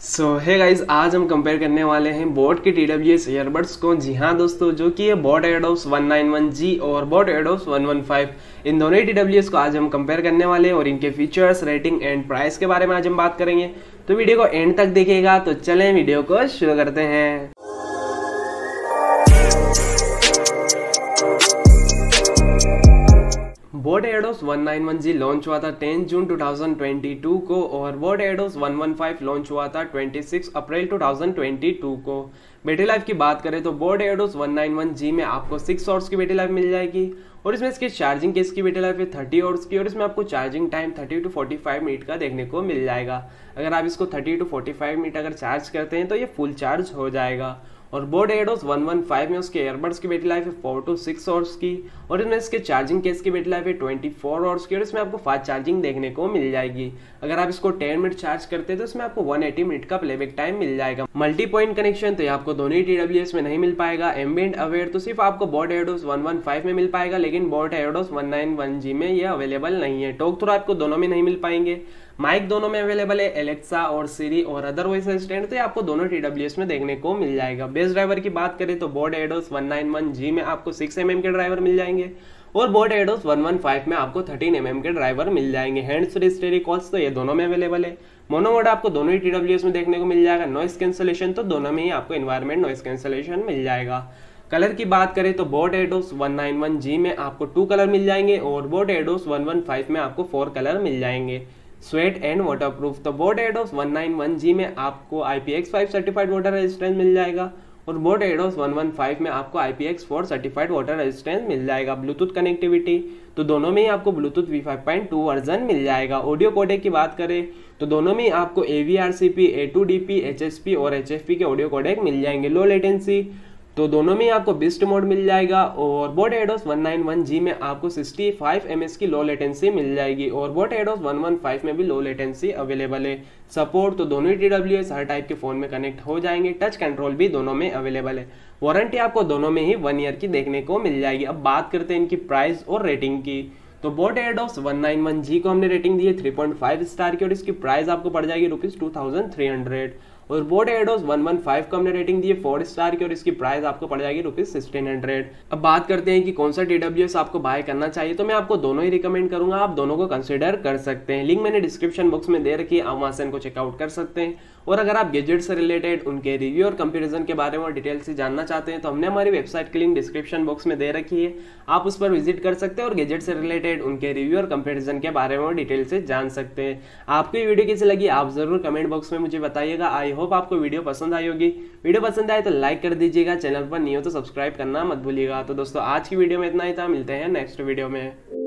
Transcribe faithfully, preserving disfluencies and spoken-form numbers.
सो है गाइज, आज हम कंपेयर करने वाले हैं बोट के टी डब्ल्यू एस ईयरबड्स को। जी हाँ दोस्तों, जो कि है boAt Airdopes one nine one G और boAt Airdopes one one five. इन दोनों ही टी डब्ल्यू एस को आज हम कंपेयर करने वाले हैं और इनके फीचर्स, रेटिंग एंड प्राइस के बारे में आज हम बात करेंगे। तो वीडियो को एंड तक देखिएगा। तो चलें वीडियो को शुरू करते हैं। BoAt Airdopes one nine one G launch हुआ था ten June two thousand twenty two को और boAt Airdopes one one five launch हुआ था twenty six April two thousand twenty two को। बैटरी लाइफ की बात करें तो boAt Airdopes one nine one G में आपको सिक्स आवर्स की बैटरी लाइफ मिल जाएगी और इसमें इसकी चार्जिंग केस की बैटरी लाइफ है थर्टी आवर्स की और इसमें आपको charging time thirty to forty five minute का देखने को मिल जाएगा। अगर आप इसको thirty to forty five minute अगर चार्ज करते हैं तो ये फुल चार्ज हो जाएगा। और boAt Airdopes one one five में उसके एयरबड्स की बैटरी लाइफ है फोर टू सिक्स आवर्स की और इसमें इसके चार्जिंग केस की बैटरी लाइफ है ट्वेंटी फोर आवर्स की और इसमें आपको फास्ट चार्जिंग देखने को मिल जाएगी। अगर आप इसको टेन मिनट चार्ज करते हैं तो इसमें आपको वन एटी मिनट का प्लेबैक टाइम मिल जाएगा। मल्टी पॉइंट कनेक्शन तो ये आपको दोनों ही टी डब्ल्यू एस में नहीं मिल पाएगा। एम्बिएंट अवेयर तो सिर्फ आपको boAt Airdopes one one five में मिल पाएगा, लेकिन boAt Airdopes one nine one G में ये अवेलेबल नहीं है। टॉक थ्रू आपको दोनों में नहीं मिल पाएंगे। माइक दोनों में अवेलेबल है, एलेक्सा और सिरी और अदर वॉइस असिस्टेंट तो ये आपको दोनों टी डब्ल्यू एस में देखने को मिल जाएगा। बेस ड्राइवर की बात करें तो boAt Airdopes one nine one G में आपको सिक्स एम एम के ड्राइवर मिल जाएंगे और boAt Airdopes one one five में आपको थर्टीन एम एम के ड्राइवर मिल जाएंगे। हैंड्स फ्री स्टीरियो कॉल्स तो ये दोनों में अवेलेबल है। मोनो मोड आपको दोनों ही टी डब्ल्यू एस में देखने को मिल जाएगा। नॉइस कैंसलेशन तो दोनों में ही आपको एनवायरमेंट नॉइस कैंसलेशन मिल जाएगा। कलर की बात करें तो boAt Airdopes one nine one G में आपको टू कलर मिल जाएंगे और boAt Airdopes one one five में आपको फोर कलर मिल जाएंगे। स्वेट एंड वाटरप्रूफ तो boAt Airdopes one nine one G में आपको I P X five certified water resistance मिल जाएगा और boAt Airdopes one one five में आपको I P X four certified water resistance मिल जाएगा। ब्लूटूथ कनेक्टिविटी तो दोनों में ही आपको Bluetooth v five point two version मिल जाएगा। ऑडियो कोडेक की बात करें तो दोनों में ही आपको A V R C P, A two D P, H S P और एच एफ पी के ऑडियो कोडेक मिल जाएंगे। लो लेटेंसी तो दोनों में ही आपको बिस्ट मोड मिल जाएगा और boAt Airdopes one nine one G में आपको सिक्सटी फाइव एम एच की लो लेटेंसी मिल जाएगी और boAt Airdopes one one five में भी लो लेटेंसी अवेलेबल है। सपोर्ट तो दोनों ही टी डब्ल्यू एस हर टाइप के फोन में कनेक्ट हो जाएंगे। टच कंट्रोल भी दोनों में अवेलेबल है। वारंटी आपको दोनों में ही वन ईयर की देखने को मिल जाएगी। अब बात करते हैं इनकी प्राइस और रेटिंग की। तो boAt Airdopes one nine one G को हमने रेटिंग दी है थ्री पॉइंट फाइव स्टार की और इसकी प्राइस आपको पड़ जाएगी rupees two thousand three hundred और boAt Airdopes one one five को हमने रेटिंग दी है फोर स्टार की और इसकी प्राइस आपको पड़ जाएगी रुपीज सिक्सटीन हंड्रेड। अब बात करते हैं कि कौन सा टी डब्ल्यू एस आपको बाय करना चाहिए। तो मैं आपको दोनों ही रिकमेंड करूंगा, आप दोनों को कंसिडर कर सकते हैं। लिंक मैंने डिस्क्रिप्शन बॉक्स में दे रखी है, आप वहां से इनको चेकआउट कर सकते हैं। और अगर आप गैजेट से रिलेटेड उनके रिव्यू और कंपैरिजन के बारे में डिटेल से जानना चाहते हैं तो हमने हमारी वेबसाइट की लिंक डिस्क्रिप्शन बॉक्स में दे रखी है, आप उस पर विजिट कर सकते हैं और गैजेट से रिलेटेड उनके रिव्यू और कंपैरिजन के बारे में डिटेल से जान सकते हैं। आपको ये वीडियो कैसी लगी आप जरूर कमेंट बॉक्स में मुझे बताइएगा। आई होप आपको वीडियो पसंद आई होगी। वीडियो पसंद आए तो लाइक कर दीजिएगा, चैनल पर नहीं हो तो सब्सक्राइब करना मत भूलिएगा। तो दोस्तों आज की वीडियो में इतना ही था, मिलते हैं नेक्स्ट वीडियो में।